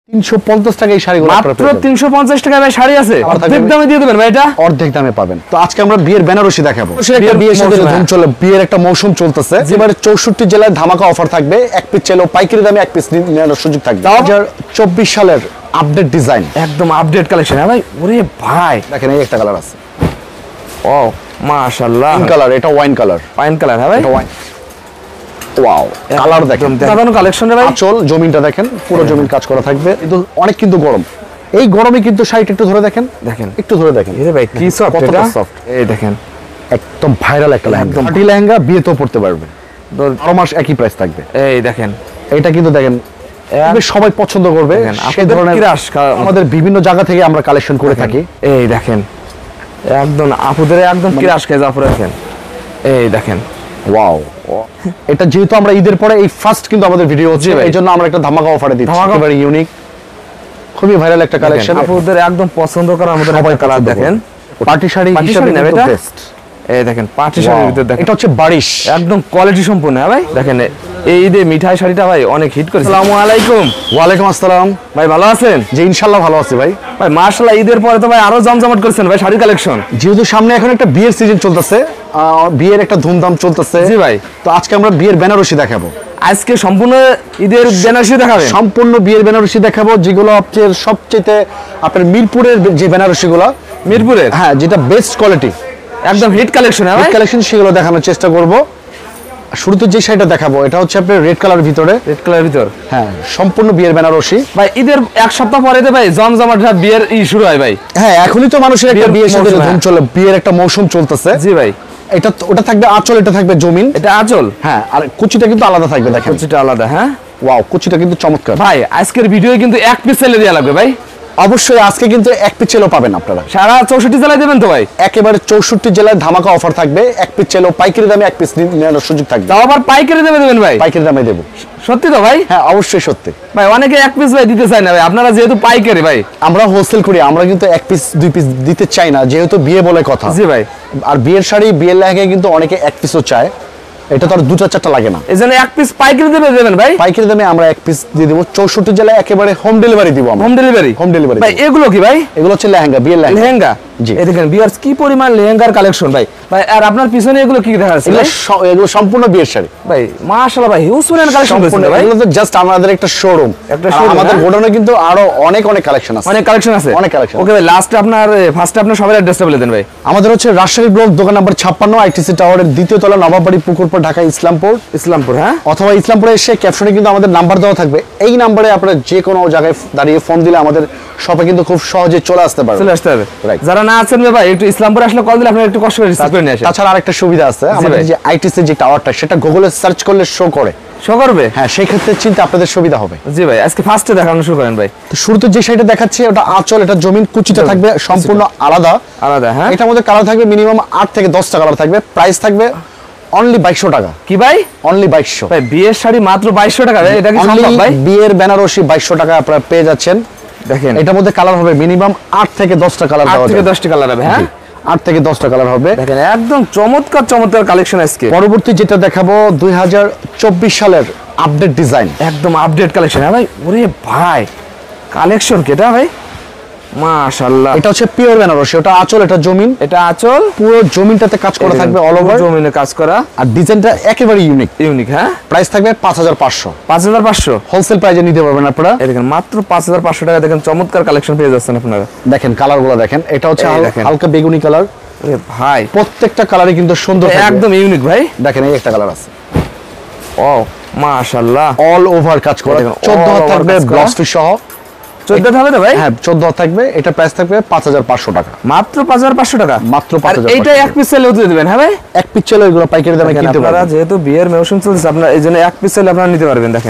350 টাকা এই শাড়িগুলো মাত্র 350 টাকা ভাই শাড়ি আছে অর্ধেক দামে দিয়ে দিবেন ভাই এটা অর্ধেক দামে পাবেন। তো আজকে আমরা বিয়ের বেনারসি দেখাবো। বিয়ের সাথে ধুম চলে, বিয়ের একটা মৌসুম চলতেছে। এবারে 64 জেলায় ধামাকা অফার থাকবে। এক পিস চাইলেও পাইকারি দামে এক পিস নেওয়ার সুযোগ থাকবে। 2024 সালের আপডেট ডিজাইন, একদম আপডেট কালেকশন। হ্যাঁ ভাই, ওরে ভাই দেখেন এই একটা কালার আছে। ও মাশাআল্লাহ, কালার, এটা ওয়াইন কালার। Wine colour. হ্যাঁ ভাই, এটা ওয়াইন। ওয়াও, কালার দেখেন, দারুণ কালেকশন রে ভাই। আঁচল জমিনটা দেখেন, পুরো জমিন কাজ করা থাকবে। কিন্তু অনেক কিন্তু গরম, এই গরমে কিন্তু শাড়িটা একটু ধরে দেখেন, একটু ধরে দেখেন। এই ভাই কি সফট, কতটা সফট। এই দেখেন, একদম ভাইরাল একটা লেহেঙ্গা। পার্টি লেহেঙ্গা, বিয়েতেও পড়তে পারবে। 12 মাস একই প্রাইস থাকবে। এই দেখেন, এটা কিন্তু দেখেন সবাই পছন্দ করবে। সেই ধরনের আমাদের বিভিন্ন জায়গা থেকে আমরা কালেকশন করে থাকি। এই দেখেন, একদম আপুদের একদম ক্রাশ খেয়ে যা পরে দেখেন। এই দেখেন, ওয়াও। এটা যেহেতু আমরা ঈদের পরে এই ফার্স্ট কিন্তু আমাদের ভিডিও হচ্ছে, এই জন্য আমরা একটা ধামাকা অফারে দিচ্ছি। একেবারে ইউনিক, খুবই ভাইরাল একটা কালেকশন। আপুদের একদম পছন্দ করার আমাদের সবাই কালার দেখেন। পার্টি শাড়ি হিসেবে এটা বেস্ট। এই দেখেন পার্টি শাড়ির ভিতর দেখেন, এটা হচ্ছে বারিশ, একদম কোয়ালিটি সম্পূর্ণ। হ্যাঁ ভাই, দেখেন এই ঈদে মিঠাই শাড়িটা ভাই অনেক হিট করেছে। আসসালামু আলাইকুম। ওয়ালাইকুম আসসালাম ভাই, ভালো আছেন? জি ইনশাআল্লাহ ভালো আছি ভাই। ভাই মাশাআল্লাহ, ঈদের পরে তো ভাই আরো জমজমাট করেছেন ভাই শাড়ি কালেকশন। যেহেতু সামনে এখন একটা বিয়ের সিজন চলতেছে, বিয়ের একটা ধুমধাম চলতেছে। জি ভাই, তো আজকে আমরা বিয়ের বেনারসি দেখাবো। আজকে সম্পূর্ণ ঈদের বেনারসি দেখাবেন? সম্পূর্ণ বিয়ের বেনারসি দেখাবো, যেগুলো আপনার সবচেয়ে আপনার মিরপুরের যে বেনারসিগুলো, মিরপুরের, হ্যাঁ, যেটা বেস্ট কোয়ালিটি, একদম হিট কালেকশন। হ্যাঁ কালেকশন, সেগুলো দেখানোর চেষ্টা করব। শুরুতে যে শাড়িটা দেখাবো এটা হচ্ছে আপনার রেড কালার ভিতরে, রেড কালার ভিতর, হ্যাঁ, সম্পূর্ণ বিয়ের বেনারসি। ভাই ঈদের এক সপ্তাহ পরে তো ভাই জমজমাট বিয়ের শুরু হয় ভাই। হ্যাঁ, এখনই তো মানুষের একটা বিয়ের সাথে ধুম চলে, বিয়ের একটা মৌসুম চলতেছে। জি ভাই, এটা ওটা থাকবে আঁচল, এটা থাকবে জমিন। এটা আঁচল, হ্যাঁ, আর কুচিটা কিন্তু আলাদা থাকবে। দেখেন কুচিটা আলাদা। হ্যাঁ, ওয়াও, কুচিটা কিন্তু চমৎকার। ভাই আজকের ভিডিও কিন্তু এক পিস সেলে দেওয়া লাগবে ভাই। অবশ্যই আজকে কিন্তু এক পিস চেলেও পাবেন আপনারা। সারা 64 জেলায় দেবেন তো ভাই? একেবারে 64 জেলায় ধামাকা অফার থাকবে। এক পিস চেলেও পাইকারি দামে এক পিস নেওয়ার সুযোগ থাকবে। তাও আবার পাইকারি দামে দেবেন ভাই? পাইকারি দামে দেব। সত্যি তো ভাই? হ্যাঁ অবশ্যই সত্যি ভাই, অনেকে এক পিস ভাই দিতে চায় না ভাই, আপনারা যেহেতু পাইকারি ভাই। আমরা হোলসেল করি, আমরা কিন্তু এক পিস দুই পিস দিতে চাই না, যেহেতু বিয়ে বলে কথা। জি ভাই, আর বিয়ের শাড়ি, বিয়ের লেহেঙ্গায় কিন্তু অনেকে এক পিসও চায়, এটা তো আর দুটো চারটা লাগে না। এই জন্য এক পিস পাইকারি দামে দেবেন ভাই? পাইকারি দামে আমরা এক পিস দিয়ে দেবো। 64 জেলায় একেবারে হোম ডেলিভারি দিব আমরা। Home delivery? হোম ডেলিভারি ভাই। এগুলো কি ভাই? এগুলো হচ্ছে লেহেঙ্গা, বিয়ের লেহেঙ্গা। লেহেঙ্গা, জি। এই দেখেন বিয়ার্স কি পরিমাণ লেহেঙ্গার কালেকশন ভাই। ভাই আর আপনার পিছনে এগুলো কি দেখা যাচ্ছে? এগুলো সম্পূর্ণ বিয়ের শাড়ি ভাই। মাশাআল্লাহ ভাই, হিউজ পরিমাণ কালেকশন করেছেন ভাই। এগুলো তো জাস্ট আমাদের একটা শোরুম, আমাদের গোডাউনে কিন্তু আরো অনেক কালেকশন আছে। অনেক কালেকশন আছে, অনেক কালেকশন। ওকে ভাই, লাস্টে আপনার ফার্স্টে আপনার সবার অ্যাড্রেসটা বলে দেন ভাই। আমাদের হচ্ছে রাজশাহী ব্লক, দোকান নাম্বার 56, আইটিসি টাওয়ারের দ্বিতীয় তলা, নবাববাড়ি, পুকুরপাড়, ঢাকা ইসলামপুর। ইসলামপুর, হ্যাঁ। অথবা ইসলামপুরে এসে ক্যাপশনে কিন্তু আমাদের নাম্বার দেওয়া থাকবে। এই নাম্বারে আপনারা যে কোনো জায়গায় দাঁড়িয়ে ফোন দিলে আমাদের শপে কিন্তু খুব সহজে চলে আসতে পারবে। চলে আসতে হবে। যারা না আছেন ভাই, একটু ইসলামপুরে আসলে কল দিলে আপনারা একটু কষ্ট করে রিসিভ করে নিয়ে আসেন। তাছাড়া আরেকটা সুবিধা আছে, আমাদের যে আইটিসি যে টাওয়ারটা, সেটা গুগলে সার্চ করলে শো করে। শো করবে? হ্যাঁ, সেই ক্ষেত্রে চিন্তা আপনাদের সুবিধা হবে। জি ভাই, আজকে ফার্স্টে দেখানো শুরু করেন ভাই। তো শুরুতে যে শাড়িটা দেখাচ্ছি ওটা আঁচল, এটা জমিন, কুচিটা থাকবে সম্পূর্ণ আলাদা আলাদা। হ্যাঁ, এটার মধ্যে কালার থাকবে মিনিমাম 8 থেকে 10টা কালার থাকবে। প্রাইস থাকবে অনলি 2200 টাকা। কি ভাই? অনলি 2200 ভাই, বিয়ের শাড়ি মাত্র 2200 টাকা ভাই, এটা কি সম্ভব ভাই? বিয়ের বেনারসি 2200 টাকা আপনারা পেয়ে যাচ্ছেন। দেখেন এটার মধ্যে কালার হবে মিনিমাম 8 থেকে 10টা কালার। 8 থেকে 10টা কালার হবে। হ্যাঁ, 8 থেকে 10টা কালার হবে। দেখেন একদম চমৎকার চমৎকার কালেকশন আজকে। পরবর্তী যেটা দেখাবো 2024 সালের আপডেট ডিজাইন, একদম আপডেট কালেকশন। হ্যাঁ ভাই, ওরে ভাই কালেকশন কেটা ভাই, মাশাআল্লাহ। এটা হচ্ছে পিওর বেনারসি, ওটা আঁচল, এটা জমিন। এটা আঁচল, পুরো জমিনটাতে কাজ করা থাকবে, অল ওভার জমিনে কাজ করা। আর ডিজাইনটা একেবারে ইউনিক। ইউনিক, হ্যাঁ। প্রাইস থাকবে 5500। 5500 হোলসেল প্রাইসে নিতে পারবেন আপনারা। এই দেখেন মাত্র 5500 টাকা। দেখেন চমৎকার কালেকশন পেয়ে যাচ্ছেন আপনারা। দেখেন কালারগুলো দেখেন, এটা হচ্ছে হালকা বেগুনি কালার। আরে ভাই, প্রত্যেকটা কালারই কিন্তু সুন্দর, একদম ইউনিক ভাই। দেখেন এই একটা কালার আছে, ও মাশাআল্লাহ, অল ওভার কাজ করা। 14 হাত থাকবে ব্লাউজ পিস সহ। 14 হবে তো ভাই? হ্যাঁ 14 হাত থাকবে। এটা প্রাইস থাকবে 5500 টাকা। মাত্র 5500 টাকা। মাত্র 5500। এইটা এক পিস সেলে দিয়ে দিবেন? হ্যাঁ ভাই, এক পিস সেলে এগুলো পাইকারি দামে কিনতে পারবেন। আপনারা যেহেতু বিয়ের মৌসুম চলছে, আপনারা এইজন্য এক পিস সেলে আপনারা নিতে পারবেন। দেখেন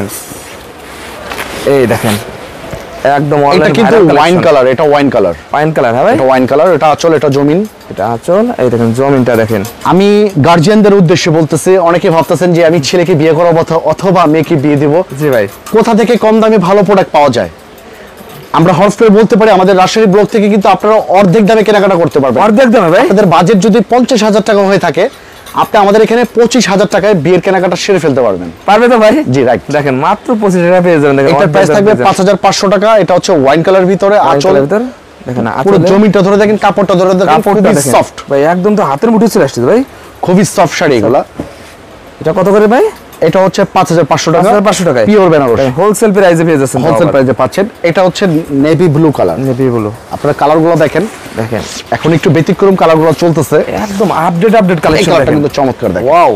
এই দেখেন একদম এটা কিন্তু ওয়াইন কালার, এটা ওয়াইন কালার। ওয়াইন কালার, হ্যাঁ ভাই, এটা ওয়াইন কালার। এটা আঁচল, এটা জমিন। এটা আঁচল, এই দেখেন জমিনটা দেখেন। আমি গার্জিয়ানদের উদ্দেশ্যে বলতেছি, অনেকে ভাবতেছেন যে আমি ছেলেকে বিয়ে করাবো অথবা মেয়েকে বিয়ে দিব। জি ভাই, কোথা থেকে কম দামে ভালো প্রোডাক্ট পাওয়া যায়? আমরা হট করে বলতে পারি আমাদের রাজশাহী ব্লক থেকে কিন্তু আপনারা অর্ধেক দামে কেনাকাটা করতে পারবেন। অর্ধেক দামে ভাই? আপনাদের বাজেট যদি 50,000 টাকা হয়ে থাকে, আপনি আমাদের এখানে 25,000 টাকায় বিয়ের কেনাকাটা সেরে ফেলতে পারবেন। পারবে তো ভাই? জি রাইট। দেখেন মাত্র 25 টাকা পেয়ে যাবেন। দেখেন এটার প্রাইস থাকবে 5,500 টাকা। এটা হচ্ছে ওয়াইন কালার ভিতরে আঁচল ভিতর। দেখেন পুরো জমিটা ধরে দেখেন, কাপড়টা ধরে দেখেন, খুবই সফট ভাই, একদম তো হাতের মুঠোয় চলে আসছে ভাই, খুবই সফট শাড়ি এগুলা। এটা কত করে ভাই? এটা হচ্ছে 5,500 টাকা, 5,500 টাকায় পিওর বেনারসি হোলসেল প্রাইসে পেয়ে যাচ্ছেন, হোলসেল প্রাইসে পাচ্ছেন। এটা হচ্ছে navy blue colour. Navy blue, আপনারা কালারগুলো দেখেন, দেখেন এখন একটু ব্যতিক্রম কালারগুলো চলতেছে, একদম আপডেট কালেকশন। এটা কিন্তু চমৎকার দেখেন। ওয়াও,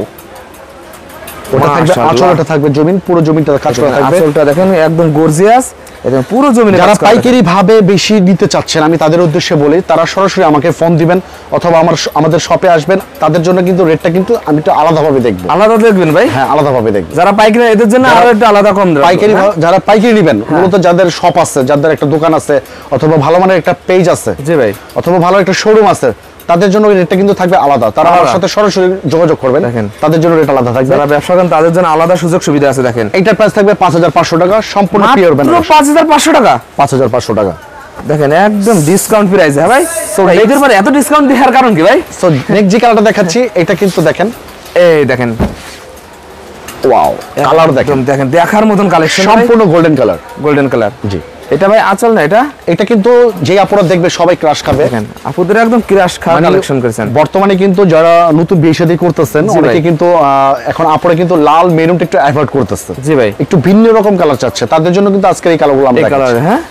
ওটা থাকবে আঁচলটা থাকবে জমিন, পুরো জমিনটা কাজ করা থাকবে। আঁচলটা দেখেন একদম গর্জিয়াস, একদম পুরো জমিনে। যারা পাইকারি ভাবে বেশি নিতে চাচ্ছেন, আমি তাদের উদ্দেশ্যে বলি, তারা সরাসরি আমাকে ফোন দিবেন অথবা আমাদের শপে আসবেন। তাদের জন্য কিন্তু রেটটা কিন্তু আমি একটু আলাদাভাবে দেখবো। আলাদা দেখবেন ভাই? হ্যাঁ আলাদাভাবে দেখবেন। যারা পাইকারি এদের জন্য আরো একটু আলাদা কম দেব। পাইকারি যারা পাইকারি নেবেন, মূলত যাদের শপ আছে, যাদের একটা দোকান আছে অথবা ভালো মানের একটা পেজ আছে, জি ভাই, অথবা ভালো একটা শোরুম আছে, তাদের জন্য রেটটা কিন্তু থাকবে আলাদা। তারা আমার সাথে সরাসরি যোগাযোগ করবেন, তাদের জন্য রেট আলাদা থাকবে। যারা ব্যবসা করেন তাদের জন্য আলাদা সুযোগ সুবিধা আছে। দেখেন এইটার প্রাইস থাকবে 5,500 টাকা, সম্পূর্ণ পিওর বেনারসি। 5,500 টাকা, 5,500 টাকা। দেখেন একদম ডিসকাউন্ট প্রাইস। হ্যাঁ ভাই, সো এদের পরে এত ডিসকাউন্ট দেওয়ার কারণ কি ভাই? সো নেক্সট যে কালারটা দেখাচ্ছি, এটা কিন্তু দেখেন, এই দেখেন, ওয়াও কালার দেখেন, দেখেন দেখার মতন কালেকশন, সম্পূর্ণ গোল্ডেন কালার। গোল্ডেন কালার, জি। এটা ভাই আঁচল না? এটা কিন্তু যে আপুরা দেখবে সবাই ক্রাশ খাবে। দেখেন আপুদের একদম ক্রাশ খাওয়া কালেকশন করেছেন। বর্তমানে কিন্তু যারা নতুন বিয়ে শাদী করতেছেন, অনেকে কিন্তু এখন আপুরা কিন্তু লাল মেরুনটা একটু অ্যাভয়েড করতেছে। জি ভাই, একটু ভিন্ন রকম কালার চাচ্ছে, তাদের জন্য কিন্তু আজকের এই কালারগুলো আমরা দেখাচ্ছি। হ্যাঁ,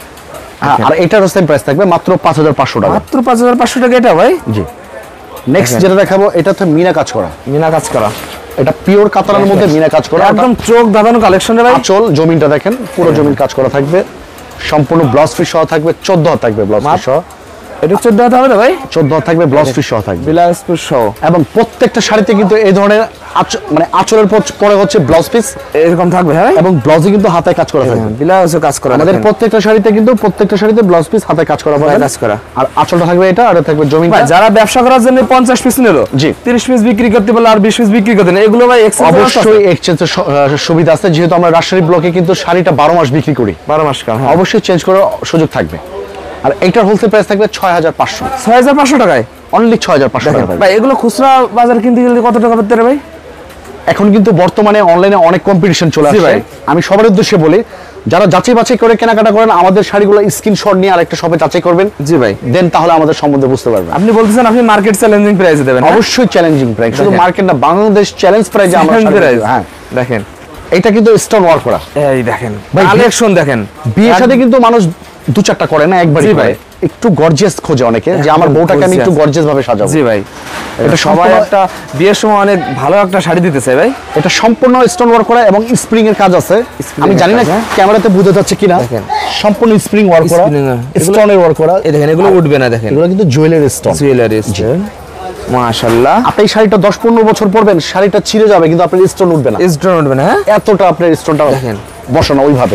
আর এটার সেম প্রাইস থাকবে মাত্র 5,500 টাকা। মাত্র 5,500 টাকা এটা ভাই? জি। নেক্সট যেটা দেখাবো, এটা তো মিনা কাজ করা। মিনা কাজ করা, এটা পিওর কাতানের মধ্যে মিনা কাজ করা, একদম চোখ ধাঁধানো কালেকশন ভাই। আঁচল জমিনটা দেখেন, পুরো জমিন কাজ করা থাকবে, সম্পূর্ণ ব্লাউজ পিস সহ থাকবে, 14 হাত থাকবে ব্লাউজ পিস সহ। এটা 14 হাত হবে না ভাই? 14 হাত থাকবে, ব্লাউজ পিস সহ থাকবে, ব্লাউজ পিস সহ। এবং প্রত্যেকটা শাড়িতে কিন্তু এই ধরনের মানে আঁচলের পরে হচ্ছে ব্লাউজ পিস এরকম থাকবে। হ্যাঁ, এবং ব্লাউজে কিন্তু হাতে কাজ করা থাকবে, ব্লাউজে কাজ করা। আমাদের প্রত্যেকটা শাড়িতে ব্লাউজ পিস হাতে কাজ করা হবে, কাজ করা। আর আঁচলটা থাকবে এটা, আর থাকবে জমিনটা। যারা ব্যবসা করার জন্য 50 পিস নিল, জি 30 পিস বিক্রি করতে পারলে আর 20 পিস বিক্রি করতে না, এগুলো ভাই অবশ্যই এক্সচেঞ্জের সুবিধা আছে, যেহেতু আমরা রাজশাহী ব্লকে কিন্তু শাড়িটা 12 মাস বিক্রি করি। 12 মাস কাল, অবশ্যই চেঞ্জ করার সুযোগ থাকবে। আর এইটার হোলসেল প্রাইস থাকবে 6,500। 6,500 টাকায়, অনলি 6,500 টাকা ভাই। এগুলো খুচরা বাজার কিনতে গেলে কত টাকা পড়তে ভাই? এখন কিন্তু বর্তমানে অনলাইনে অনেক কম্পিটিশন চলে আসছে। আমি সবার উদ্দেশ্যে বলি, যারা যাচাই বাছাই করে কেনাকাটা করেন, আমাদের শাড়িগুলো স্ক্রিনশট নিয়ে আরেকটা শপে যাচাই করবেন। জি ভাই, দেন তাহলে আমাদের সম্বন্ধে বুঝতে পারবেন। আপনি বলতেছেন আপনি মার্কেট চ্যালেঞ্জিং প্রাইসে দেবেন? অবশ্যই চ্যালেঞ্জিং প্রাইস, শুধু মার্কেট না, বাংলাদেশ চ্যালেঞ্জ প্রাইসে আমরা শাড়ি। হ্যাঁ দেখেন, এটা কিন্তু স্টোন ওয়ার্ক করা। এই দেখেন কালেকশন, দেখেন বিয়ের সাথে কিন্তু মানুষ 2-4টা করে না, একবারই করে। একটু গর্জিয়াস খোঁজে অনেকে, যে আমার বউটাকে আমি একটু গর্জিয়াস ভাবে সাজাবো। জি ভাই, এটা সবাই একটা বিয়ের সময় অনেক ভালো একটা শাড়ি দিতে চায় ভাই। এটা সম্পূর্ণ স্টোন ওয়ার্ক করা এবং স্প্রিং এর কাজ আছে। আমি জানি না ক্যামেরাতে বোঝা যাচ্ছে কিনা, সম্পূর্ণ স্প্রিং ওয়ার্ক করা, স্টোনের ওয়ার্ক করা। এই দেখেন, এগুলো উঠবে না। দেখেন, এগুলো কিন্তু জুয়েলারি স্টোন, জুয়েলারি স্টোন। মাশাআল্লাহ, আপনি শাড়িটা 10-15 বছর পরবেন, শাড়িটা ছিঁড়ে যাবে কিন্তু আপনার স্টোন উঠবে না। স্টোন উঠবে না, এতটা আপনার স্টোনটা দেখেন বসানো ওইভাবে।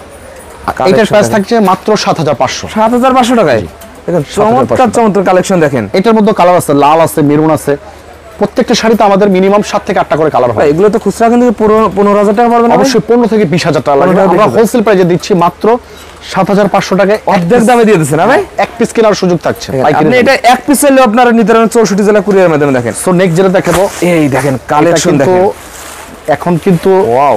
এটার প্রাইস থাকছে মাত্র 7,500। 7,500 টাকায়। দেখেন চমৎকার চমৎকার কালেকশন। দেখেন এটার মধ্যে কালার আছে, লাল আছে, মেরুন আছে। প্রত্যেকটা শাড়িতে আমাদের মিনিমাম 7 থেকে 8টা করে কালার হয়। এগুলো তো খুচরা কিন্তু 15,000 টাকা পড়বে না? অবশ্যই 15 থেকে 20,000 টাকা লাগবে। আমরা হোলসেল প্রাইসে দিচ্ছি মাত্র 7,500 টাকায়, অর্ধেক দামে দিয়ে দিচ্ছেন না ভাই? এক পিস কেনার সুযোগ থাকছে। আপনি এটা এক পিস চাইলে আপনারা নিতে পারবেন 64 জেলা কুরিয়ার মাধ্যমে। দেখেন, সো নেক্সট যেটা দেখাবো, এই দেখেন কালেকশন। দেখেন এখন কিন্তু ওয়াও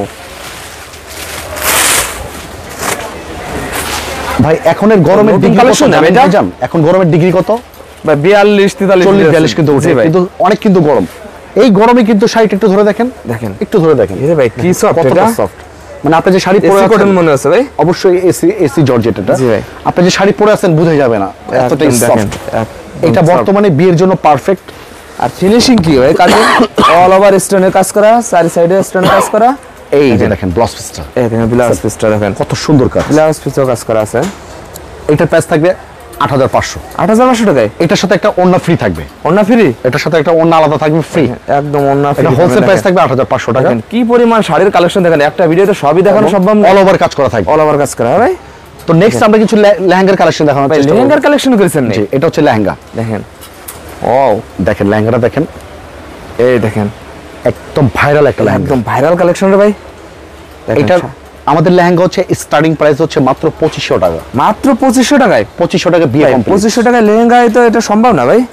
ভাই, এখনের গরমের ডিগ্রি কালেকশন কত জানেন? এখন গরমের ডিগ্রি কত ভাই? 42, 43, 40, 42 কিন্তু উঠে, কিন্তু অনেক কিন্তু গরম। এই গরমে কিন্তু শাড়িটা একটু ধরে দেখেন, দেখেন একটু ধরে দেখেন। এই ভাই কি সফট, কতটা সফট। মানে আপনি যে শাড়ি পরে আছেন, কটন মনে হচ্ছে ভাই? অবশ্যই এসি জর্জেট এটা। জি ভাই, আপনি যে শাড়ি পরে আছেন বোঝা যাবে না, এতটাই সফট। এটা বর্তমানে বিয়ের জন্য পারফেক্ট। আর ফিনিশিং কি ভাই? কাজে অল ওভার স্টোনের কাজ করা, চারি সাইডে স্টোনের কাজ করা। এই যে দেখেন ব্লাউজ পিসটা, এই দেখেন ব্লাউজ পিসটা দেখেন কত সুন্দর কাজ। ব্লাউজ পিসও কাজ করা আছে। এটার প্রাইস থাকবে 8,500। 8,500 টাকায়। এটার সাথে একটা ওড়না ফ্রি থাকবে। ওড়না ফ্রি? এটার সাথে একটা ওড়না আলাদা থাকবে ফ্রি, একদম ওড়না ফ্রি। এটা হোলসেল প্রাইস থাকবে 8,500 টাকা। কি পরিমাণ শাড়ির কালেকশন দেখেন, একটা ভিডিওতে সবই দেখানো সম্ভব না। অল ওভার কাজ করা থাকবে, অল ওভার কাজ করা ভাই। তো নেক্সট আমরা কিছু লেহেঙ্গার কালেকশন দেখানোর চেষ্টা করব। লেহেঙ্গার কালেকশন করেছেন নাকি? এটা হচ্ছে লেহেঙ্গা। দেখেন, ও দেখেন লেহেঙ্গাটা দেখেন, এই দেখেন একদম ভাইরাল একটা লেহেঙ্গা, একদম ভাইরাল কালেকশন রে ভাই। এটা আমাদের লেহেঙ্গা হচ্ছে স্টার্টিং প্রাইস হচ্ছে মাত্র 2,500 টাকা। মাত্র 2,500 টাকায়? 2,500 টাকা বিয়ে কমপ্লিট। 2,500 টাকায় লেহেঙ্গা, তো এটা সম্ভব না ভাই।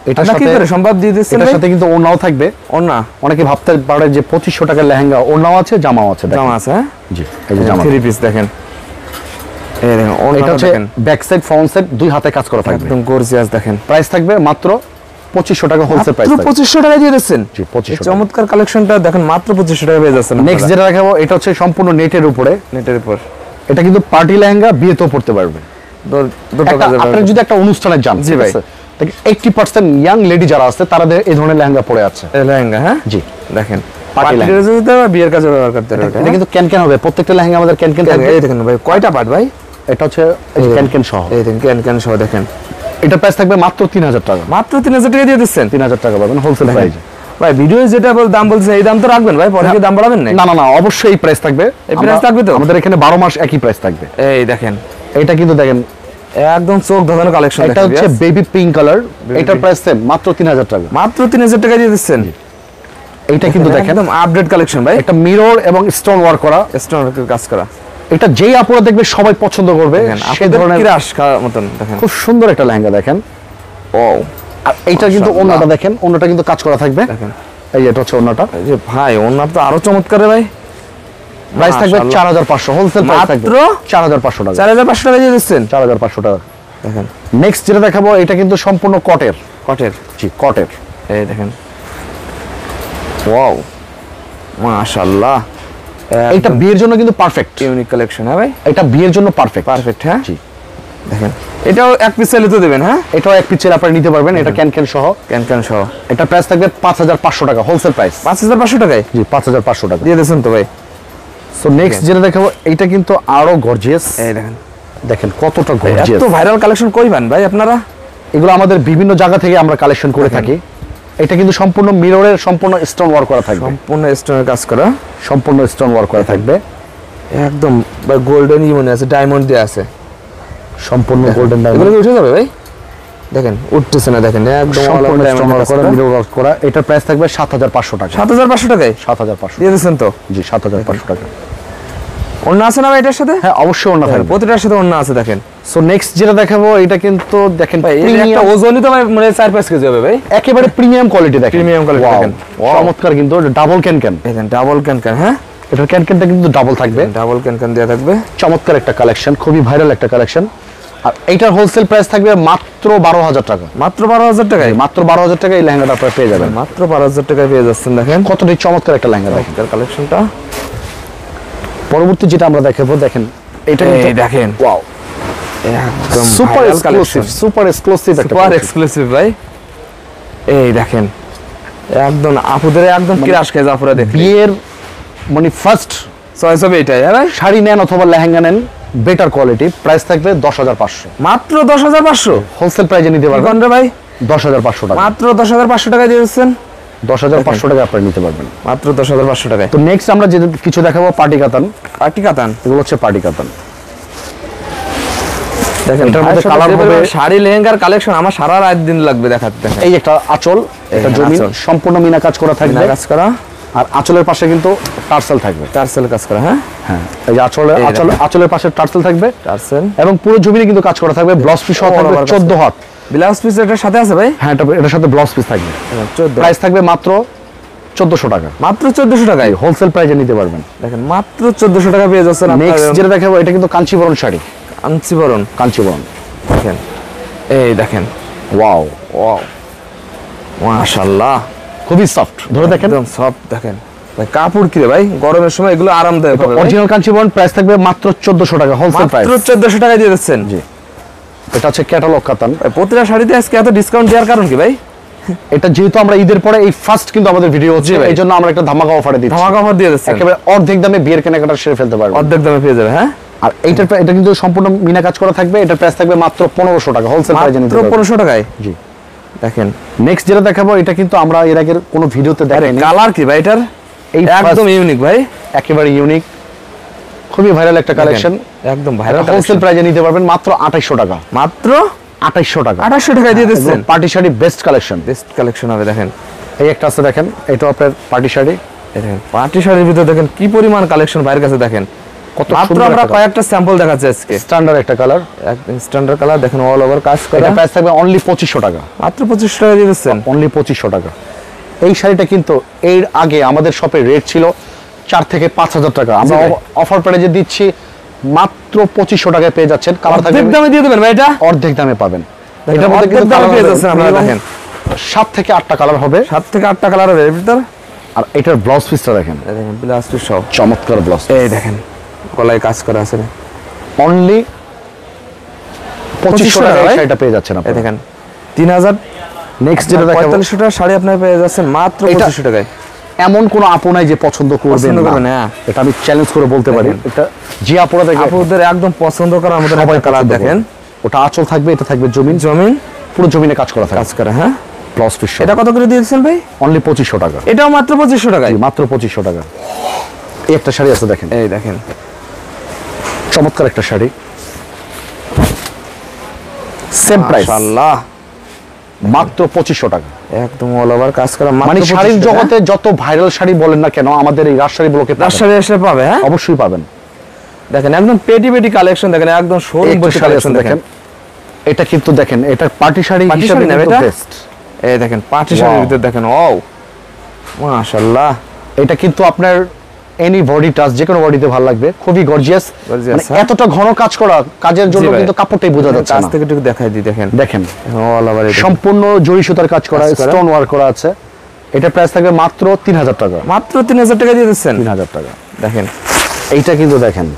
এটার আপনারা কি সাথে করে সম্ভব দিয়ে দিচ্ছেন এটার ভাই? সাথে কিন্তু ওড়নাও থাকবে। ওড়না অনেকে ভাবতে পারে যে 2500 টাকার লেহেঙ্গা, ওড়নাও আছে, জামাও আছে। দেখেন। জামা আছে, হ্যাঁ জি, এই যে জামা। 3 পিস দেখেন। এই দেখেন এটা ওড়নাটা হচ্ছে দেখেন, ব্যাক সাইড ফ্রন্ট সাইড দুই হাতে কাজ করা থাকবে। একদম গর্জিয়াস দেখেন। প্রাইস থাকবে মাত্র 2500 টাকা হোলসেল প্রাইস মাত্র থাকবে। 2500 টাকা দিয়ে দিচ্ছেন। জি, 2500 টাকা। চমৎকার কালেকশনটা দেখেন, মাত্র 2500 টাকা পেয়ে যাচ্ছেন। নেক্সট যেটা দেখাবো এটা হচ্ছে সম্পূর্ণ নেটের উপরে। নেটের উপর এটা কিন্তু পার্টি লেহেঙ্গা, বিয়েতেও পড়তে পারবে। দুটো কাজে আপনি যদি একটা অনুষ্ঠানে যান, জি ঠিক ভাই। আছে, দেখেন 80% ইয়াং লেডি যারা আছে তারা এই ধরনের লেহেঙ্গা পরে আছে। লেহেঙ্গা, হ্যাঁ জি, দেখেন পার্টি পার্টি লেহেঙ্গা। ড্রেসে বা বিয়ের কাজে ব্যবহার করতে পারবে। এটা কিন্তু ক্যান হবে, প্রত্যেকটা লেহেঙ্গা আমাদের ক্যান থাকবে। এই দেখেন ভাই, কয়টা পার্ট ভাই? এটা হচ্ছে ক্যান সহ। এই দেখেন ক্যান সহ দেখেন। এটা প্রাইস থাকবে মাত্র 3000 টাকা। মাত্র 3000 টাকা দিয়ে দিচ্ছেন। 3000 টাকা পাবেন হোলসেল প্রাইসে। ভাই ভিডিও যেটা দাম বলছে এই দাম তো রাখবেন ভাই, পরে কি দাম বাড়াবেন না? না, অবশ্যই এই প্রাইস থাকবে। এই প্রাইস থাকবে তো? আমাদের এখানে 12 মাস একই প্রাইস থাকবে। এই দেখেন, এটা কিন্তু দেখেন একদম চোখ ধাঁধানো কালেকশন। এটা হচ্ছে বেবি পিঙ্ক কালার। এটার প্রাইস সেম মাত্র 3000 টাকা। মাত্র 3000 টাকা দিয়ে দিচ্ছেন। এইটা কিন্তু দেখেন একদম আপডেট কালেকশন ভাই, একটা মিরর এবং স্টোন ওয়ার্ক করা। স্টোন কাজ করা। এটা যেই আপুরা দেখবে সবাই পছন্দ করবে। সেই ধরনের কিরাশ খাওয়ার মতন দেখেন, খুব সুন্দর একটা লেহেঙ্গা দেখেন। ও আর এইটা কিন্তু ওন্নাটা দেখেন, ওন্নাটা কিন্তু কাজ করা থাকবে। দেখেন, এই যে এটা হচ্ছে ওন্নাটা। এই যে ভাই ওনার তো আরো চমৎকার রে ভাই। প্রাইস থাকবে 4500 হোলসেল প্রাইস থাকবে মাত্র 4500 টাকা। 4500 টাকা দিয়ে দিচ্ছেন। 4500 টাকা। দেখেন নেক্সট যেটা দেখাবো এটা কিন্তু সম্পূর্ণ কটের। কটের, জি, কটের। এই দেখেন, ওয়াও মাশাআল্লাহ। এইটা বিয়ের জন্য কিন্তু পারফেক্ট। ইউনিক কালেকশন, হ্যাঁ ভাই, এটা বিয়ের জন্য পারফেক্ট। পারফেক্ট। হ্যাঁ জি, দেখেন এটাও এক পিস সেলে তো দেবেন। হ্যাঁ এটাও এক পিসের আপনারা নিতে পারবেন। এটা ক্যান সহ। ক্যান সহ। এটা প্রাইস থাকবে 5500 টাকা হোলসেল প্রাইস। 5500 টাকায় জি, 5500 টাকা দিয়ে দিয়েছেন তো ভাই। সো নেক্সট যেটা দেখাবো এটা কিন্তু আরো গর্জিয়াস। এই দেখেন, দেখেন কতটা গর্জিয়াস। এত ভাইরাল কালেকশন কই পান ভাই আপনারা? এগুলো আমাদের বিভিন্ন জায়গা থেকে আমরা কালেকশন করে থাকি। এটা কিন্তু সম্পূর্ণ মিররের সম্পূর্ণ স্টোন ওয়ার্ক করা থাকবে। সম্পূর্ণ স্টোনের কাজ করা, সম্পূর্ণ স্টোন ওয়ার্ক করা থাকবে। একদম ভাই গোল্ডেন মনে আছে, ডায়মন্ড দেয়া আছে, সম্পূর্ণ গোল্ডেন এগুলো ডায়মন্ড। কি উঠে যাবে ভাই? দেখেন উঠতেছে না, দেখেন একদম সম্পূর্ণ স্টোন ওয়ার্ক করা, মিরর ওয়ার্ক করা। এটার প্রাইস থাকবে 7500 টাকা। 7500 টাকায় 7500 দিয়ে দিয়েছেন তো? জি, 7500 টাকা। অন্য আছে না ভাই এটার সাথে? হ্যাঁ, অবশ্যই ওনা থাকবে। প্রতিটার সাথে অন্য আছে দেখেন। সো নেক্সট যেটা দেখাবো এটা কিন্তু দেখেন ভাই এই একটা প্রিমিয়াম, ওজনই তো ভাই মানে 4-5 কেজি হবে ভাই। একেবারে প্রিমিয়াম কোয়ালিটি দেখেন। প্রিমিয়াম কোয়ালিটি দেখেন, চমৎকার কিন্তু ডাবল ক্যান। দেখেন ডাবল ক্যান, হ্যাঁ এটার ক্যানটা কিন্তু ডাবল থাকবে। ডাবল ক্যান দেয়া থাকবে। চমৎকার একটা কালেকশন, খুবই ভাইরাল একটা কালেকশন। আর এইটার হোলসেল প্রাইস থাকবে মাত্র 12000 টাকা। মাত্র 12000 টাকায়? মাত্র 12000 টাকা এই লেহেঙ্গাটা আপনারা পেয়ে যাবেন। মাত্র 12000 টাকায় পেয়ে যাচ্ছেন। দেখেন কতটাই চমৎকার একটা লেহেঙ্গা দেখেন। কালেকশনটা। পরবর্তী যেটা আমরা দেখাবো দেখেন, এটা কিন্তু দেখেন ওয়াও, একদম super viral exclusive, collection, super exclusive একটা সুপার collection। এক্সক্লুসিভ ভাই। এই দেখেন একদম আপুদের একদম কিরাশ খায় জাফরা। দেখেন বিয়ের মানে ফার্স্ট চয়েস হবে এটাই, হ্যাঁ ভাই। শাড়ি নেন অথবা লেহেঙ্গা নেন, বেটার কোয়ালিটি, প্রাইস থাকবে 10500। মাত্র 10500 হোলসেল প্রাইসে নিতে পারবেন। কোনটা ভাই? 10500 টাকা। মাত্র 10500 টাকা দিয়ে দিচ্ছেন। 10500 টাকা আপনারা নিতে পারবেন। মাত্র 10500 টাকায়। তো নেক্সট আমরা যে কিছু দেখাবো পার্টি কাতান। পার্টি কাতান, এগুলো হচ্ছে পার্টি কাতান। দেখেন এটার এটার মধ্যে মধ্যে colour কালার হবে- হবে শাড়ি লেহেঙ্গার কালেকশন আমার সারা রাত দিন লাগবে দেখাতে। দেখেন এই একটা আঁচল, এটা এই জমিন আঁচল। সম্পূর্ণ মিনা কাজ করা থাকবে। কাজ করা, আর আঁচলের পাশে কিন্তু টার্সেল থাকবে। টার্সেল কাজ করা, হ্যাঁ হ্যাঁ, এই যে এই দেখেন। আঁচলের পাশে টার্সেল থাকবে টার্সেল এবং পুরো জমিনে কিন্তু কাজ করা থাকবে। ব্লাউজ পিস সহ থাকবে 14 হাত। ব্লাউজ পিস এটার সাথে আছে ভাই? হ্যাঁ, এটার সাথে ব্লাউজ পিস থাকবে। 14 প্রাইস থাকবে মাত্র 1400 টাকা। মাত্র 1400 টাকায় হোলসেল প্রাইসে নিতে পারবেন। দেখেন মাত্র 1400 টাকা পেয়ে যাচ্ছেন। নেক্সট যেটা দেখাবো এটা কিন্তু কাঞ্চিবরণ শাড়ি। কাঞ্চিবরণ, কাঞ্চিবরণ দেখেন এই দেখেন, ওয়াও, ওয়াও মাশাআল্লাহ, খুবই সফট। ধরে দেখেন একদম সফট। দেখেন ভাই কাপড় কি রে ভাই, গরমের সময় এগুলো আরামদায়ক হবে ভাই। অরিজিনাল কাঞ্চিবরণ প্রাইস থাকবে মাত্র 1400 টাকা হোলসেল প্রাইস। মাত্র 1400 টাকা দিয়ে দিচ্ছেন। জি, এটা হচ্ছে ক্যাটালগ কাতান। ভাই প্রতিটা শাড়িতে আজকে এত ডিসকাউন্ট দেওয়ার কারণ কি ভাই? এটা যেহেতু আমরা ঈদের পরে এই ফার্স্ট কিন্তু আমাদের ভিডিও হচ্ছে, জি ভাই। এই জন্য আমরা একটা ধামাকা অফারে দিচ্ছি। ধামাকা অফার দিয়ে দিচ্ছেন, একেবারে অর্ধেক দামে বিয়ের কেনাকাটা সেরে ফেলতে পারবেন। অর্ধেক দামে পেয়ে যাবে। হ্যাঁ, আর এটা কিন্তু সম্পূর্ণ মিনা কাজ করা থাকবে। এটার প্রাইস থাকবে মাত্র 1500 টাকা হোলসেল প্রাইসে নিতে মাত্র পারবেন। 1500 টাকায়। জি, দেখেন নেক্সট যেটা দেখাবো এটা কিন্তু আমরা এর আগের কোনো ভিডিওতে দেখাইনি। কালার কি ভাই এটার? এই একদম ইউনিক ভাই, একেবারে ইউনিক, খুবই ভাইরাল একটা কালেকশন। একদম ভাইরাল হোলসেল প্রাইসে নিতে পারবেন মাত্র 2800 টাকা। মাত্র 2800 টাকা। 2800 টাকায় দিয়ে দিচ্ছেন। Party sari best collection. Best collection হবে। দেখেন এই একটা আছে দেখেন, এটা আপনার পার্টি শাড়ি। এই দেখেন পার্টি শাড়ির ভিতরে দেখেন কি পরিমাণ কালেকশন ভাইয়ের কাছে। দেখেন কত মাত্র সুন্দর আমরা একটা কয়েকটা স্যাম্পল দেখাচ্ছি আজকে। স্ট্যান্ডার্ড একটা কালার, একদম স্ট্যান্ডার্ড কালার দেখেন, অল ওভার কাজ করা। এটা প্রাইস থাকবে অনলি 2500 টাকা। মাত্র 2500 টাকা দিয়ে দিচ্ছেন? অনলি 2500 টাকা। এই শাড়িটা কিন্তু এর আগে আমাদের শপে রেট ছিল 4 থেকে 5000 টাকা, আমরা অফার প্রাইজে দিচ্ছি মাত্র 2500 টাকায় পেয়ে যাচ্ছেন। কালার থাকবে অর্ধেক দামে দিয়ে দেবেন ভাই এটা? অর্ধেক দামে পাবেন। এটার মধ্যে কিন্তু কালার পেয়ে যাচ্ছেন আপনারা দেখেন। 7 থেকে 8টা কালার হবে। 7 থেকে 8টা কালার হবে এর ভিতর। আর এটার ব্লাউজ পিসটা দেখেন, এই দেখেন ব্লাউজ পিস সব চমৎকার ব্লাউজ। এই দেখেন গলায় কাজ করা আছে। অনলি 2500 টাকায় ভাই? শাড়িটা পেয়ে যাচ্ছেন এই আপনারা। দেখেন 3000। নেক্সট যেটা দেখাবো, 4500 টাকা শাড়ি আপনারা পেয়ে যাচ্ছেন মাত্র 2500 টাকায়। এমন কোন আপু নাই যে পছন্দ করবেন পছন্দ করবেন না, না। এটা আমি চ্যালেঞ্জ করে বলতে পারি। দেখেন। এটা যে আপুরা দেখে আপুদের একদম পছন্দ করার মতো সবাই কালার পছন্দ দেখেন। করবে। ওটা আঁচল থাকবে, এটা থাকবে জমিন, জমিন পুরো জমিনে কাজ করা থাকবে। কাজ করা। হ্যাঁ, ব্লাউজ পিস এটা কত করে দিয়েছেন ভাই? অনলি 2500 টাকা। এটাও মাত্র 2500 টাকায়? মাত্র 2500 টাকা। এই একটা শাড়ি আছে দেখেন, এই দেখেন চমৎকার একটা শাড়ি, সেম প্রাইস মাশাআল্লাহ, মাত্র 2500 টাকা। একদম অল ওভার কাজ করা। মানে শাড়ির জগতে যত ভাইরাল শাড়ি বলেন না কেন, আমাদের এই রাজশাড়ি ব্লকে রাজশাড়ি এসে পাবে। হ্যাঁ, অবশ্যই পাবেন। দেখেন একদম পেটি পেটি কালেকশন দেখেন, একদম শোরুম একটা বসে শাড়ি কালেকশন আছে দেখেন। এটা কিন্তু দেখেন, এটা পার্টি শাড়ি পার্টি হিসেবে শাড়ি না কিন্তু এটা? বেস্ট। এই দেখেন পাঁচ শাড়ির ভিতর দেখেন, ও মাশাআল্লাহ, এটা কিন্তু আপনার এনি বডি টাচ, যে কোনো বডিতে ভালো লাগবে, খুবই গর্জিয়াস। Gorgeous, মানে হ্যাঁ। এতটা ঘন কাজ করা, কাজের জন্য জি ভাই। কিন্তু কাপড়টাই বোঝা যাচ্ছে কাছ না। থেকে একটু দেখাই দিই দেখেন, দেখেন অল ওভার সম্পূর্ণ জরি সুতার কাজ করা, কাজ করা। স্টোন ওয়ার্ক করা আছে। এটা প্রাইস থাকবে মাত্র 3000 টাকা। মাত্র 3000 টাকা দিয়ে দিচ্ছেন? 3000 টাকা। দেখেন এইটা কিন্তু দেখেন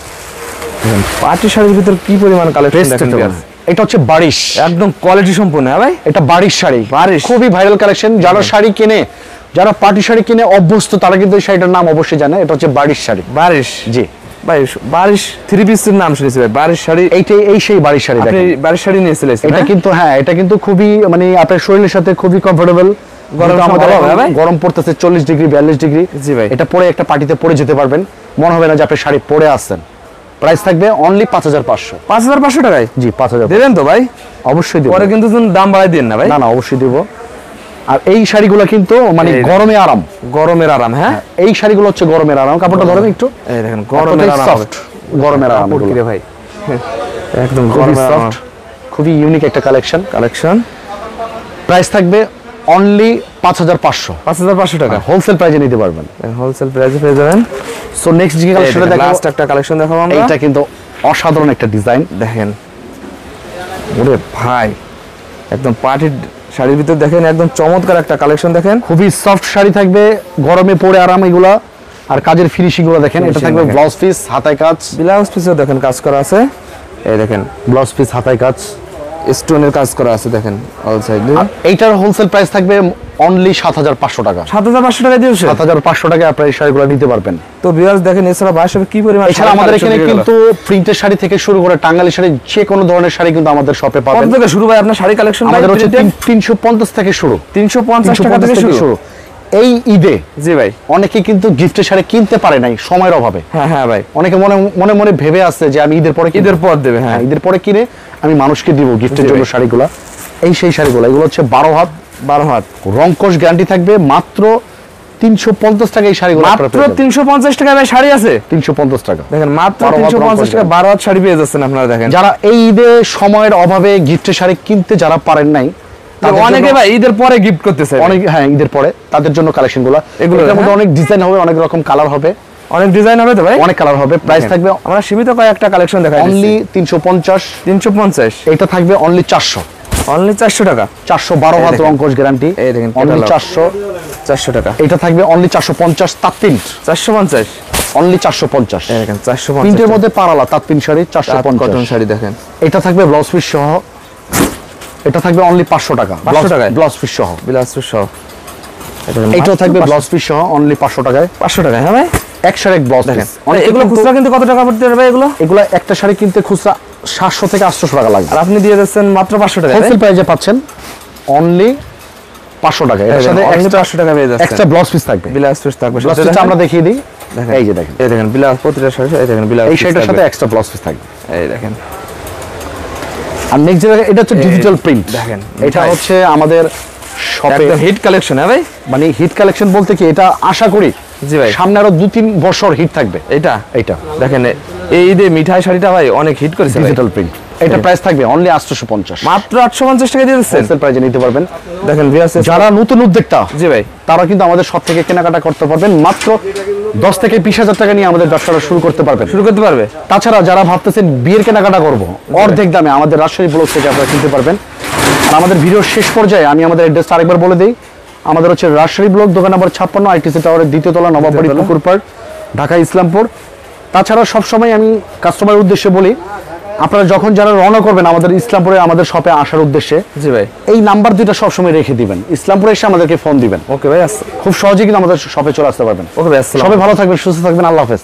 পার্টি শাড়ির ভিতর কি পরিমাণ কালেকশন best দেখেন একটা guys। এটা হচ্ছে বারিশ, একদম কোয়ালিটি সম্পূর্ণ। হ্যাঁ ভাই, এটা বারিশ শাড়ি, বারিশ। খুবই ভাইরাল কালেকশন। যারা শাড়ি কিনে, যারা পার্টি শাড়ি কিনে অভ্যস্ত, তারা কিন্তু এই শাড়িটার নাম অবশ্যই জানে। এটা হচ্ছে বারিশ শাড়ি। বারিশ। জি ভাই বারিশ থ্রি পিসের নাম শুনেছি ভাই, বারিশ শাড়ি। এই সেই বারিশ শাড়ি আপনি দেখেন। বারিশ শাড়ি নিয়েছিলেন? এটা কিন্তু হ্যাঁ, এটা কিন্তু খুবই মানে আপনার শরীরের সাথে খুবই কমফোর্টেবল। গরম আমাদের ভালো হবে, এখন ভাই? গরম পড়তেছে 40 ডিগ্রি 42 ডিগ্রি। জি ভাই। এটা পরে একটা পার্টিতে পরে যেতে পারবেন, মনে হবে না যে আপনি শাড়ি পরে আসছেন। প্রাইস থাকবে অনলি 5500। 5500 টাকায় জি 5000। দেবেন তো ভাই? অবশ্যই দেব। পরে কিন্তু দাম বাড়াই দিন না ভাই। না না, অবশ্যই দেব। আর এই শাড়িগুলো কিন্তু মানে এই গরমে আরাম। গরমের আরাম। হ্যাঁ, এই শাড়িগুলো হচ্ছে গরমের আরাম। কাপড়টা ধরেন একটু, এই দেখেন গরমের আরাম হবে। সফট, গরমের আরাম কাপড় এগুলো। কি রে ভাই, একদম খুবই গরমের আরাম সফট, খুবই ইউনিক একটা কালেকশন। কালেকশন। প্রাইস থাকবে অনলি 5500। 5500 টাকা হোলসেল প্রাইসে নিতে পারবেন। হোলসেল প্রাইসে পেয়ে যাবেন। সো নেক্সট যে কালেকশনটা দেখো, লাস্ট একটা কালেকশন দেখাবো আমরা। এইটা কিন্তু অসাধারণ একটা ডিজাইন। দেখেন ওরে ভাই, একদম পার্টির শাড়ির ভিতর দেখেন, একদম চমৎকার একটা কালেকশন দেখেন। খুবই সফট শাড়ি থাকবে, গরমে পরে আরাম এগুলা। আর কাজের ফিনিশিং গুলো দেখেন। এটা Finishing থাকবে দেখেন। ব্লাউজ পিস, হাতায় কাজ। ব্লাউজ পিসেও দেখেন কাজ করা আছে। এই দেখেন ব্লাউজ পিস, হাতায় কাজ, স্টোনের কাজ করা আছে দেখেন অল সাইড। আর এইটার হোলসেল প্রাইস থাকবে অনলি 7500 টাকা। 7500 টাকা দিয়েছে? 7500 টাকায় আপনারা এই শাড়িগুলো নিতে পারবেন। তো ভিউয়ার্স দেখেন, এছাড়া ভাষা কি পরিমাণ এছাড়া আমাদের এখানে কিন্তু প্রিন্টের শাড়ি থেকে শুরু করে টাঙ্গালি শাড়ি, যে কোনো ধরনের শাড়ি কিন্তু আমাদের শপে কত পাবেন। থেকে শুরু ভাই আপনার শাড়ি কালেকশন? আমাদের হচ্ছে 350 থেকে শুরু। 350 টাকা থেকে শুরু। এই ঈদে জি ভাই। অনেকে কিন্তু গিফটের শাড়ি কিনতে পারে নাই সময়ের অভাবে। হ্যাঁ হ্যাঁ ভাই, অনেকে মনে মনে মনে ভেবে আছে যে আমি ঈদের পরে কিনবো। ঈদের পর দেবে। হ্যাঁ, ঈদের পরে কিনে আমি মানুষকে দিব গিফটের জি জন্য ভাই। শাড়িগুলা। এই সেই শাড়িগুলো, এগুলো হচ্ছে 12 হাত 12 হাত রংকশ গ্যারান্টি থাকবে। মাত্র 350 টাকা এই শাড়িগুলো আপনারা মাত্র পেয়ে যাবেন। 350 টাকা ভাই শাড়ি আছে। 350 টাকা। দেখেন মাত্র 12 হাত 350 টাকা রংকশ 12 হাত শাড়ি পেয়ে যাচ্ছেন আপনারা। দেখেন যারা এই ঈদে সময়ের অভাবে গিফটের শাড়ি কিনতে যারা পারেন নাই, তাদের অনেকে জন্য- ভাই ঈদের পরে গিফট করতে চায়। অনেক হ্যাঁ, ঈদের পরে তাদের জন্য কালেকশনগুলো। এগুলো, এগুলোর মধ্যে হ্যাঁ? অনেক ডিজাইন হবে, অনেক রকম কালার হবে, অনেক ডিজাইন হবে তো ভাই? অনেক কালার হবে। প্রাইস দেখেন, থাকবে আমরা সীমিত কয়েকটা কালেকশন দেখাই অনলি 350। 350। এটা থাকবে অনলি 400। অনলি 400 টাকা। 412 হাত দেখেন। রংকশ গ্যারান্টি। এই দেখেন অনলি catalog। 400। 400 টাকা। এটা থাকবে অনলি 450 তাঁত প্রিন্ট। 450। অনলি 450। এই দেখেন 450 প্রিন্টের মধ্যে পারালা তাঁত প্রিন্ট শাড়ি কটন 450। শাড়ি দেখেন। এটা থাকবে ব্লাউজ পিস সহ। এটা থাকবে অনলি 500 টাকা। 500 টাকায়? ব্লাউজ পিস সহ। বিলাসপুর সহ। এটাও থাকবে ব্লাউজ পিস সহ অনলি 500 টাকায়। 500 টাকা। হ্যাঁ ভাই, একশোর এক ব্লাউজ দেখেন পিস। এগুলো খুচরা কিন্তু কত টাকা পড়তে পারবে এগুলো? এগুলো একটা শাড়ি কিনতে খুচরা 700 থেকে 800 টাকা লাগবে। আর আপনি দিয়ে দিচ্ছেন মাত্র 500 টাকা। হোলসেল প্রাইসে পাচ্ছেন অনলি 500 টাকা। এর সাথে অনলি 500 টাকা পেয়ে যাচ্ছেন। এক্সট্রা ব্লাউজ পিস থাকবে। বিলাসপুর থাকবে। ব্লাউজ পিস আমরা দেখিয়ে দিই। দেখেন এই যে দেখেন, এই দেখেন বিলাস প্রতিটা শাড়ি। এই দেখেন বিলাস এই শাড়িটার সাথে এক্সট্রা ব্লাউজ পিস থাকবে। এই দেখেন। আর নেক্সট যেটা, এটা হচ্ছে ডিজিটাল প্রিন্ট। দেখেন, এটা হচ্ছে আমাদের শপে একদম হিট কালেকশন। হ্যাঁ ভাই, মানে হিট কালেকশন বলতে কি, এটা আশা করি জি ভাই। সামনে আরো 2-3 বছর হিট থাকবে। এটা এইটা দেখেন এই যে মিঠাই শাড়িটা ভাই অনেক হিট করেছে ভাই। ডিজিটাল প্রিন্ট, এটা প্রাইস থাকবে অনলি 850, মাত্র 850 টাকা দিয়ে দিচ্ছেন। হোলসেল প্রাইসে নিতে পারবেন। দেখেন ভিউয়ার্স, যারা নতুন উদ্যোক্তা, জি ভাই, তারা কিন্তু আমাদের সব থেকে কেনাকাটা করতে পারবেন, মাত্র 10 থেকে 20,000 টাকা নিয়ে আমাদের ব্যবসাটা শুরু করতে পারবেন। শুরু করতে পারবে। তাছাড়া যারা ভাবতেছেন বিয়ের কেনাকাটা করব, অর্ধেক দামে আমাদের রাজশাহী ব্লক থেকে আপনারা কিনতে পারবেন। আর আমাদের ভিডিওর শেষ পর্যায়ে আমি আমাদের অ্যাড্রেসটা আরেকবার বলে দিই। আমাদের হচ্ছে রাজশাহী ব্লক, দোকান নম্বর 56, আইটিসি টাওয়ারের 2য় তলা, নবাববাড়ি পুকুরপাড়, ঢাকা ইসলামপুর। তাছাড়া সবসময় আমি কাস্টমারের উদ্দেশ্যে বলি, আপনারা যখন যারা রওনা করবেন আমাদের ইসলামপুরে আমাদের শপে আসার উদ্দেশ্যে, জি ভাই, এই নাম্বার দুইটা সবসময় রেখে দিবেন, ইসলামপুরে এসে আমাদেরকে ফোন দিবেন। ওকে ভাই, খুব সহজেই কিন্তু আমাদের শপে চলে আসতে পারবেন। ওকে ভাই, আসসালাম। সবাই ভালো থাকবেন, সুস্থ থাকবেন, আল্লাহ হাফেজ।